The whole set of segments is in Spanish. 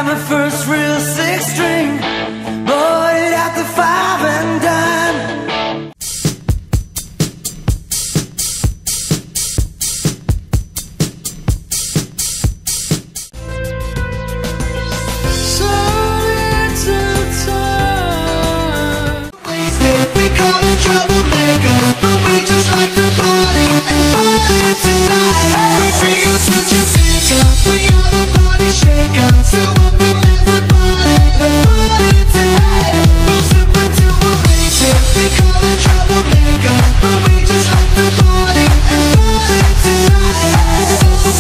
had my first real six string, bought it at the 5 and dime. So little time. We call it troublemaker, but we just like to party and party tonight. We feel such a figure, we are the party shaker. So what we live the party tonight. We'll sip until we're wasted. We call it troublemaker, but we just like to party and party tonight.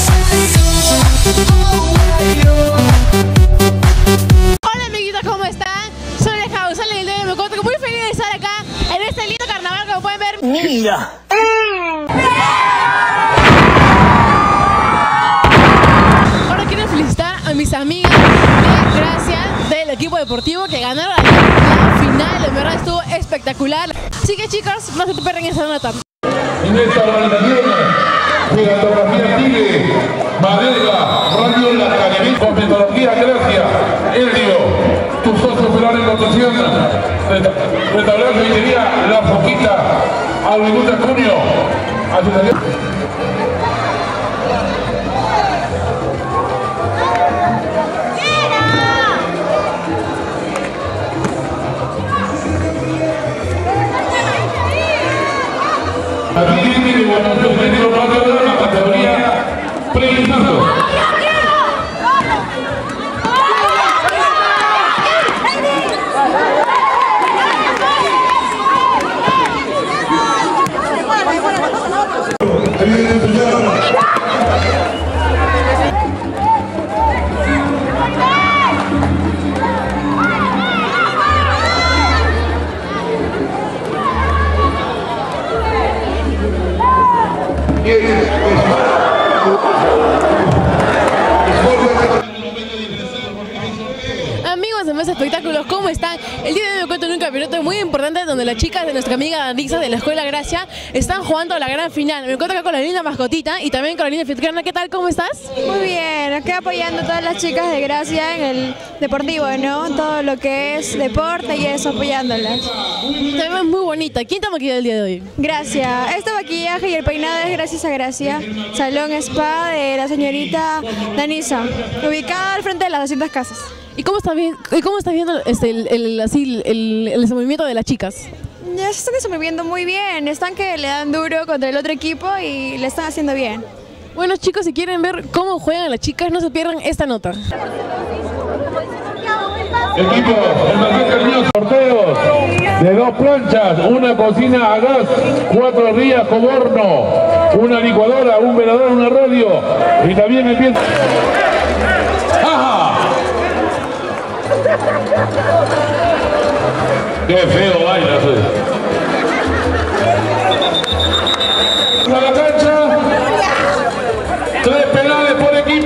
Hola amiguitos, ¿cómo están? Soy el Causal y el día de me encuentro muy feliz de estar acá en este lindo carnaval, como pueden ver. Mira. Ahora quiero felicitar a mis amigas de Gracia del equipo deportivo que ganaron la final. En verdad estuvo espectacular. Así que chicos, no se te pierdan esa nota. En esta organización, Gigantografía Tigre, Madera, Radio La Caribe, con metodología Gracia, Helio, tu socio operador en construcción, restaurante Ingeniería La Foquita, Agricultura Junio, Asociación. Aquí tiene la categoría pre-infarto. Amigos de Más Espectáculos, ¿cómo están? El día de hoy me encuentro en un campeonato muy importante donde las chicas de nuestra amiga Danixa de la Escuela Gracia están jugando la gran final. Me encuentro acá con la linda mascotita y también con la linda anfitriona. ¿Qué tal? ¿Cómo estás? Muy bien, acá apoyando a todas las chicas de Gracia en el deportivo, ¿no? Todo lo que es deporte y eso, apoyándolas. Te ves muy bonita. ¿Quién te ha maquillado el día de hoy? Gracias. Este maquillaje y el peinado es gracias a Gracia, Salón Spa de la señorita Danisa, ubicada al frente de las 200 casas. ¿Y cómo estás viendo el desenvolvimiento de las chicas? Ya se están desenvolviendo muy bien, están que le dan duro contra el otro equipo y le están haciendo bien. Bueno chicos, si quieren ver cómo juegan las chicas, no se pierdan esta nota. Equipo, el Marqués Cariñoso, sorteos de 2 planchas, una cocina a gas, 4 rías con horno, una licuadora, un velador, una radio y también empieza. ¡Ajá! ¡Qué feo baila! A la cancha, 3 penales por equipo.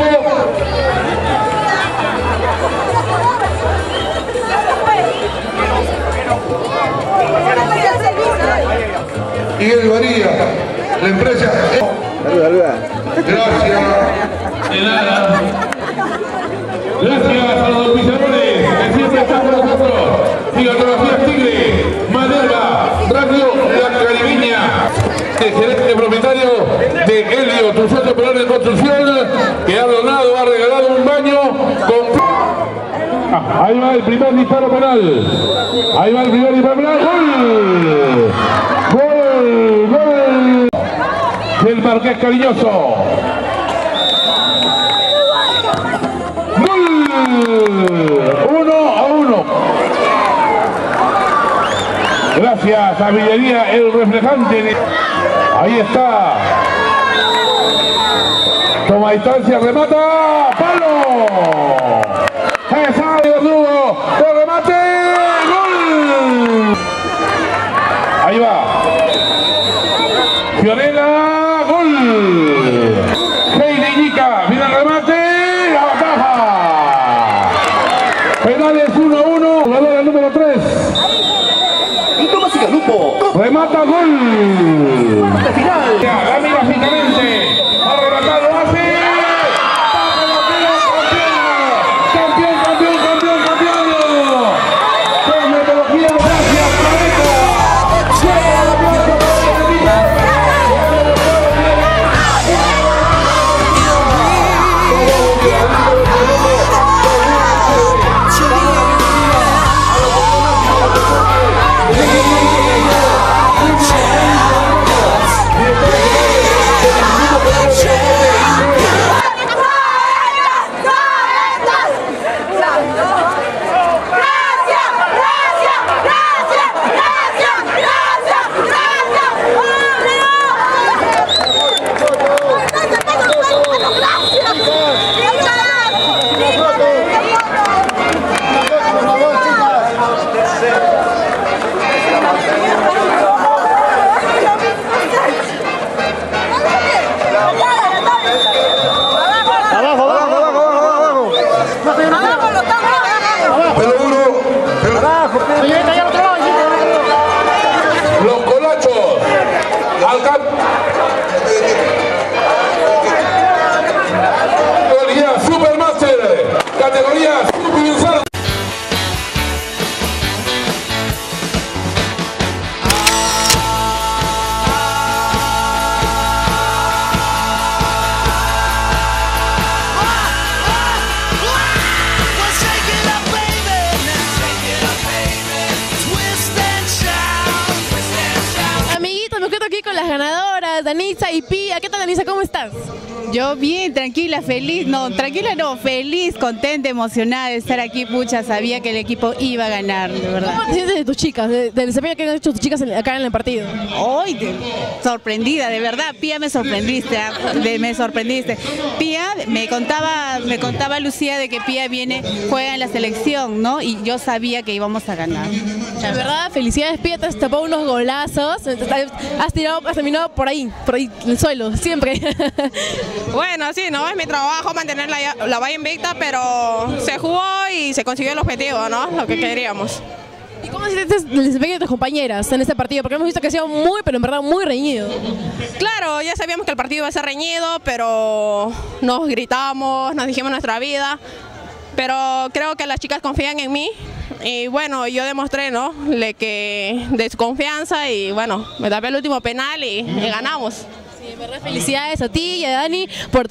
Miguel Varía, la empresa. Saluda. Gracias. De nada. Gracias a los auspiciadores que siempre están con nosotros. Gigantografía Tigre, Madera, Radio La Caribeña, de gerente propietario de Helio, tu socio operador de construcción, que ha donado, ha regalado un baño con. Ahí va el primer disparo penal. Ahí va el primer disparo penal. ¡Gol! ¡Gol! ¡Gol! Del Marqués Cariñoso. ¡Gol! 1-1. Gracias a Villería el reflejante. Ahí está. Toma distancia, remata. ¡Palo! ¡Sale Verdugo! ¡El remate! ¡Gol! Ahí va. Fiorella, gol. Heidi Ñica, mira el remate. La bataja. Penales 1-1. Jugadora número 3. Y Tomás y Galupo. Remata, gol. Final. La mira fijamente. Ha rematado, hace. ¡La pelotera campeona! encuentro aquí con las ganadoras, Danisa y Pía. ¿Qué tal, Danisa? ¿Cómo estás? Yo bien, tranquila, feliz, feliz, contenta, emocionada de estar aquí, pucha, sabía que el equipo iba a ganar, de verdad. ¿Cómo te sientes de tus chicas, del desempeño que han hecho tus chicas acá en el partido? Hoy, sorprendida, de verdad, Pía, me sorprendiste, me sorprendiste. Pía, me contaba Lucía de que Pía juega en la selección, ¿no? Y yo sabía que íbamos a ganar. De verdad, felicidades, Pía, te has tapado unos golazos, has terminado por ahí, en el suelo, siempre. Bueno, sí, no es mi trabajo mantener la valla invicta, pero se jugó y se consiguió el objetivo, ¿no? Lo que queríamos. ¿Y cómo sientes el desempeño de tus compañeras en este partido? Porque hemos visto que ha sido pero en verdad muy reñido. Claro, ya sabíamos que el partido iba a ser reñido, pero nos gritamos, nos dijimos nuestra vida, pero creo que las chicas confían en mí y bueno, yo demostré, ¿no? De su confianza y bueno, me tapé el último penal y ganamos. Sí, en verdad, felicidades a ti y a Dani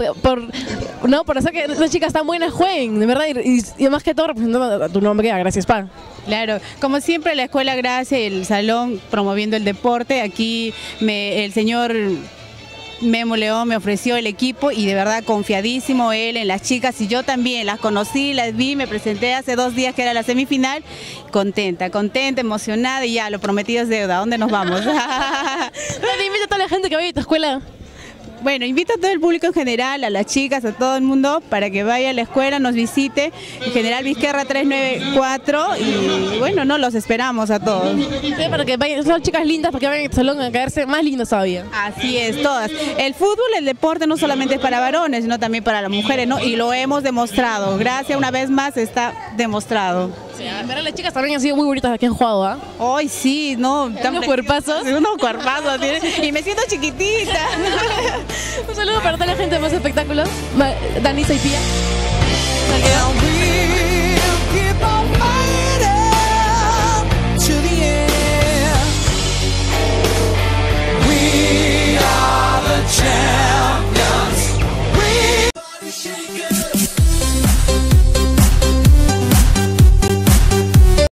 por hacer que las chicas tan buenas jueguen, de verdad, y más que todo representando a tu nombre, gracias, Pa. Claro, como siempre la Escuela Gracia y el Salón promoviendo el deporte, aquí el señor Memo León me ofreció el equipo y de verdad confiadísimo él en las chicas y yo también las conocí, las vi, me presenté hace 2 días que era la semifinal, contenta, emocionada y ya, lo prometido es deuda, ¿a dónde nos vamos? Te invito a toda la gente que vaya a tu escuela. Bueno, invito a todo el público en general, a las chicas, a todo el mundo, para que vaya a la escuela, nos visite, en General Vizquerra 394, y bueno, no los esperamos a todos. Sí, para que vayan, son chicas lindas, para que vayan al salón a quedarse más lindas todavía. Así es, todas. El fútbol, el deporte no solamente es para varones, sino también para las mujeres, ¿no? Y lo hemos demostrado, gracias una vez más está demostrado. Sí, pero las chicas también han sido muy bonitas las que han jugado, ¿ah? Hoy sí, no. Unos cuerpazos. Unos cuerpazos, y me siento chiquitita. Un saludo para toda la gente de Más Espectáculos, Danisa y Pía. And we'll keep on fighting to the end. We are the champions. We